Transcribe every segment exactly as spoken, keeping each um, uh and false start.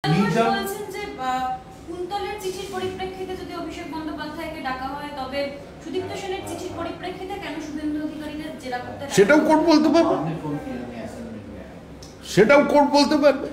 বলছেন যে কুন্তলের চিঠির পরিপ্রেক্ষিতে যদি অভিষেক বন্দ্যোপাধ্যায়কে ডাকা হয় তবে সুদীপ্ত সেনের চিঠির পরিপ্রেক্ষিতে কেন শুভেন্দু অধিকারীদের জেরা করতে, সেটাও কোর্ট বলতে পারবে, সেটাও কোর্ট বলতে পারবে।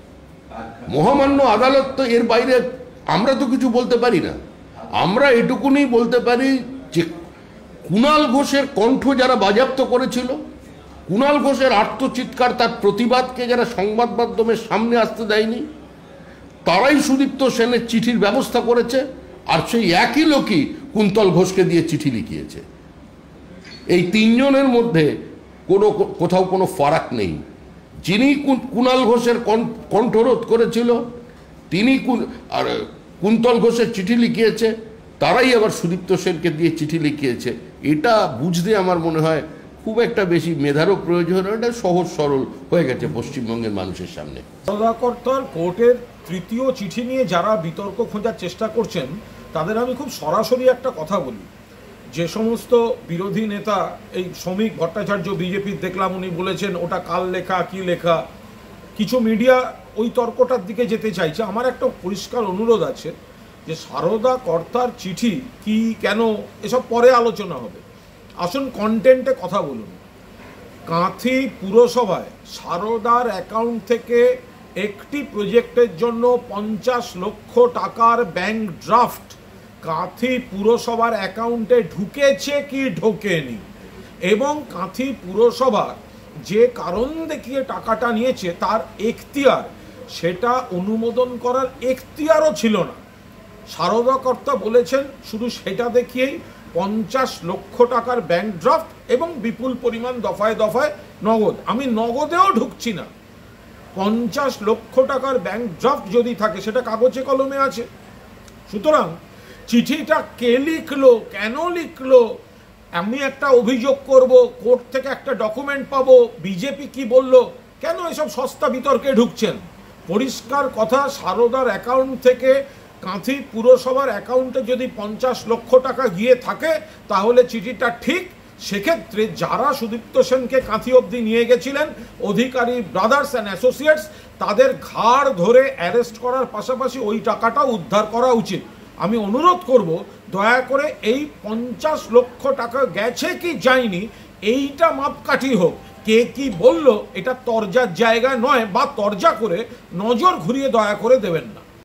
মহামান্য আদালত তো এর বাইরে আমরা তো কিছু বলতে পারি না। আমরা এটুকুনি বলতে পারি যে কুণাল ঘোষের কণ্ঠ যারা বাজেয়াপ্ত করেছিল, কুণাল ঘোষের আর্তচিৎকার, তার প্রতিবাদকে যারা সংবাদ মাধ্যমের সামনে আসতে দেয়নি, তারাই সুদীপ্ত সেনের চিঠির ব্যবস্থা করেছে। আর সেই একই লোকই কুন্তল ঘোষকে দিয়ে চিঠি লিখিয়েছে। এই তিনজনের মধ্যে কোনো কোথাও কোনো ফারাক নেই। যিনি কুণাল ঘোষের কণ্ঠরোধ করেছিল তিনি আর কুন্তল ঘোষের চিঠি লিখিয়েছে, তারাই আবার সুদীপ্ত সেনকে দিয়ে চিঠি লিখিয়েছে। এটা বুঝতে আমার মনে হয় খুব একটা বেশি মেধারও প্রয়োজন, এটা সহজ সরল হয়ে গেছে পশ্চিমবঙ্গের মানুষের সামনে। সদাকর্তার কোর্টের তৃতীয় চিঠি নিয়ে যারা বিতর্ক খোঁজার চেষ্টা করছেন তাদের আমি খুব সরাসরি একটা কথা বলি। যে সমস্ত বিরোধী নেতা, এই শ্রমিক ভট্টাচার্য বিজেপির দেখলাম উনি বলেছেন ওটা কাল লেখা কি লেখা, কিছু মিডিয়া ওই তর্কটার দিকে যেতে চাইছে। আমার একটা পরিষ্কার অনুরোধ আছে যে সারদা কর্তার চিঠি কি কেন এসব পরে আলোচনা হবে, আসুন কন্টেন্টে কথা বলুন। কাঁথি পুরসভায় সারদার অ্যাকাউন্ট থেকে একটি প্রজেক্টের জন্য পঞ্চাশ লক্ষ টাকার ব্যাংক ড্রাফট কাঁথি পুরসভার অ্যাকাউন্টে ঢুকেছে কি ঢোকেনি, এবং কাঁথি পুরসভা যে কারণ দেখিয়ে টাকাটা নিয়েছে তার এখতিয়ার, সেটা অনুমোদন করার এখতিয়ারও ছিল না। সারদা কর্তা বলেছেন শুধু সেটা দেখিয়েই পঞ্চাশ লক্ষ টাকার ব্যাংক ড্রাফট এবং বিপুল পরিমাণ দফায় দফায় নগদ। আমি নগদেও ঢুকছি না, পঞ্চাশ লক্ষ টাকার ব্যাংক ড্রাফট যদি থাকে সেটা কাগজে কলমে আছে। সুতরাং চিঠিটা কে লিখলো, কেন লিখলো, আমি একটা অভিযোগ করব, কোর্ট থেকে একটা ডকুমেন্ট পাবো, বিজেপি কি বললো, কেন এসব সস্তা বিতর্কে ঢুকছেন? পরিষ্কার কথা, সারদার অ্যাকাউন্ট থেকে কাঁথি পুরসভার অ্যাকাউন্টে যদি পঞ্চাশ লক্ষ টাকা গিয়ে থাকে তাহলে চিঠিটা ঠিক। সেক্ষেত্রে যারা সুদীপ্ত সেনকে কাঁথি অবধি নিয়ে গেছিলেন, অধিকারী ব্রাদার্স অ্যান্ড অ্যাসোসিয়েটস, তাদের ঘাড় ধরে অ্যারেস্ট করার পাশাপাশি ওই টাকাটা উদ্ধার করা উচিত। আমি অনুরোধ করব দয়া করে এই পঞ্চাশ লক্ষ টাকা গেছে কি যায়নি এইটা মাপকাঠি হোক। কে কি বলল এটা তরজার জায়গা নয়, বা তরজা করে নজর ঘুরিয়ে দয়া করে দেবেন না।